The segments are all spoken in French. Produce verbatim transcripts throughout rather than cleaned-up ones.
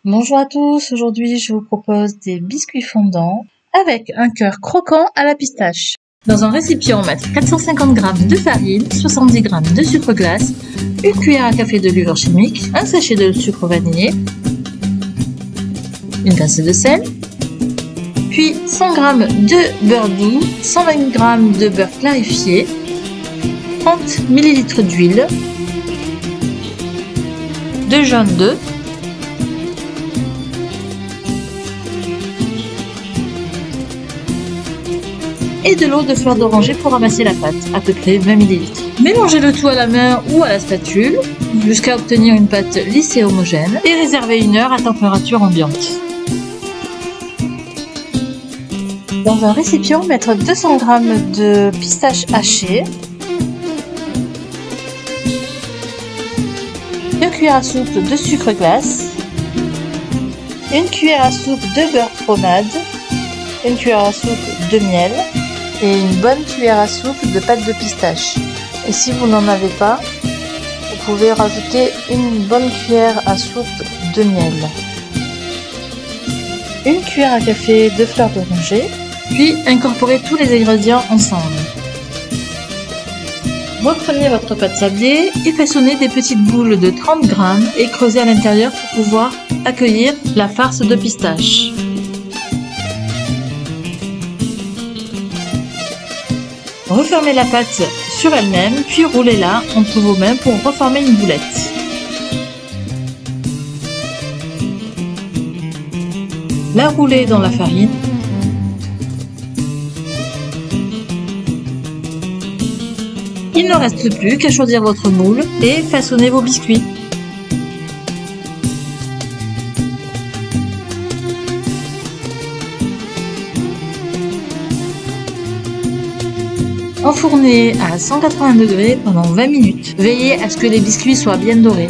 Bonjour à tous, aujourd'hui je vous propose des biscuits fondants avec un cœur croquant à la pistache. Dans un récipient, mettre quatre cent cinquante grammes de farine, soixante-dix grammes de sucre glace, une cuillère à café de levure chimique, un sachet de sucre vanillé, une pincée de sel, puis cent grammes de beurre doux, cent vingt grammes de beurre clarifié, trente millilitres d'huile, deux jaunes d'œufs, et de l'eau de fleur d'oranger pour ramasser la pâte, à peu près vingt millilitres. Mélangez le tout à la main ou à la spatule jusqu'à obtenir une pâte lisse et homogène et réservez une heure à température ambiante. Dans un récipient, mettre deux cents grammes de pistaches hachées, deux cuillères à soupe de sucre glace, une cuillère à soupe de beurre pommade, une cuillère à soupe de miel et une bonne cuillère à soupe de pâte de pistache. Et si vous n'en avez pas, vous pouvez rajouter une bonne cuillère à soupe de miel, une cuillère à café de fleur d'oranger, puis incorporez tous les ingrédients ensemble. Reprenez votre pâte sablée et façonnez des petites boules de trente grammes et creusez à l'intérieur pour pouvoir accueillir la farce de pistache. Refermez la pâte sur elle-même, puis roulez-la entre vos mains pour reformer une boulette. La roulez dans la farine. Il ne reste plus qu'à choisir votre moule et façonner vos biscuits. Enfournez à cent quatre-vingts degrés pendant vingt minutes. Veillez à ce que les biscuits soient bien dorés.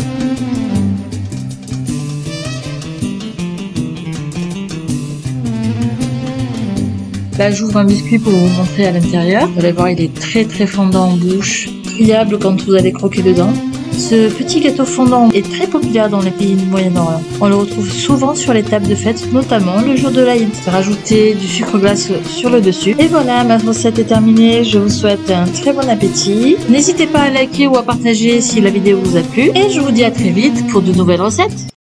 Là, j'ouvre un biscuit pour vous montrer à l'intérieur. Vous allez voir, il est très très fondant en bouche, friable quand vous allez croquer dedans. Ce petit gâteau fondant est très populaire dans les pays du Moyen-Orient. On le retrouve souvent sur les tables de fête, notamment le jour de l'Aïd. Rajoutez du sucre glace sur le dessus. Et voilà, ma recette est terminée. Je vous souhaite un très bon appétit. N'hésitez pas à liker ou à partager si la vidéo vous a plu. Et je vous dis à très vite pour de nouvelles recettes.